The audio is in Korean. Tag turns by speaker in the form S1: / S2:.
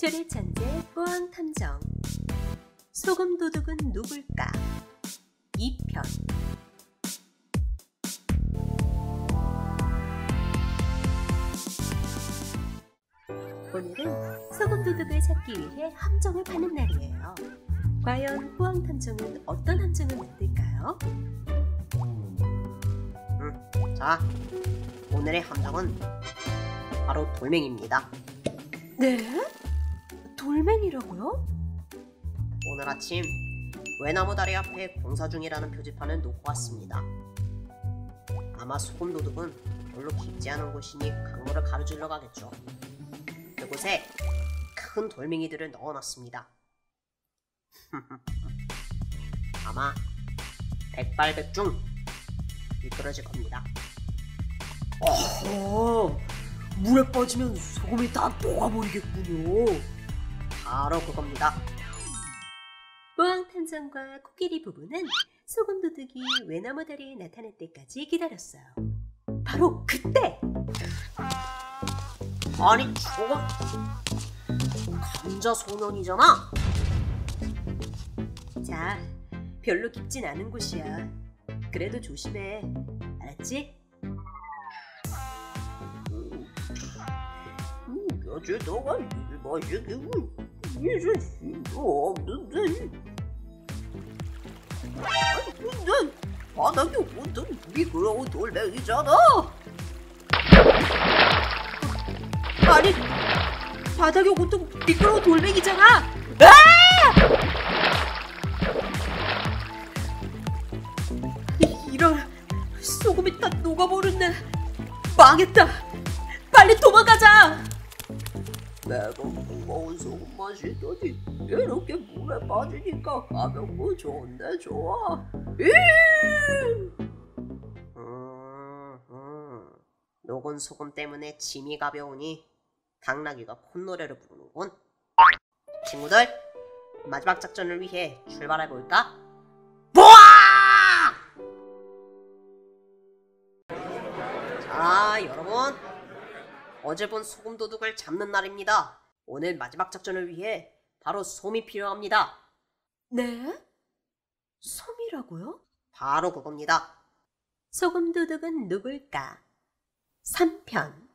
S1: 조리 천재 뿌앙 탐정. 소금 도둑은 누굴까? 2편. 오늘은 소금 도둑을 찾기 위해 함정을 파는 날이에요. 과연 뿌앙 탐정은 어떤 함정을 만들까요?
S2: 자, 오늘의 함정은 바로 돌멩이입니다.
S1: 네? 돌멩이라고요?
S2: 오늘 아침 외나무 다리 앞에 공사 중이라는 표지판을 놓고 왔습니다. 아마 소금 도둑은 별로 깊지 않은 곳이니 강물을 가로질러 가겠죠. 그곳에 큰 돌멩이들을 넣어놨습니다. 아마 백발백중 미끄러질 겁니다.
S3: 어허, 물에 빠지면 소금이 다 녹아버리겠군요.
S2: 바로 그겁니다.
S1: 뿌앙 탐정과 코끼리 부부는 소금 도둑이 외나무 다리에 나타날 때까지 기다렸어요. 바로 그때!
S2: 아니 저건 감자 소년이잖아.
S1: 자, 별로 깊진 않은 곳이야. 그래도 조심해. 알았지?
S2: 어제 너가 일마시기고 이제 힘도 없는데. 아니 근데 바닥에 온통 미끄러운 돌멩이잖아.
S1: 아니, 바닥에 온통 미끄러운 돌멩이잖아. 이런, 소금이 다 녹아버렸네. 망했다. 빨리 도망가자.
S2: 내가 무거운 소금 마시더니 이렇게 물에 빠지니까 가볍고 좋은데 좋아. 녹은 소금 때문에 짐이 가벼우니 당나귀가 콧노래를 부르는군. 친구들, 마지막 작전을 위해 출발해볼까? 보아! 자, 여러분, 어제 본 소금 도둑을 잡는 날입니다. 오늘 마지막 작전을 위해 바로 솜이 필요합니다.
S1: 네? 솜이라고요?
S2: 바로 그겁니다.
S1: 소금 도둑은 누굴까? 3편.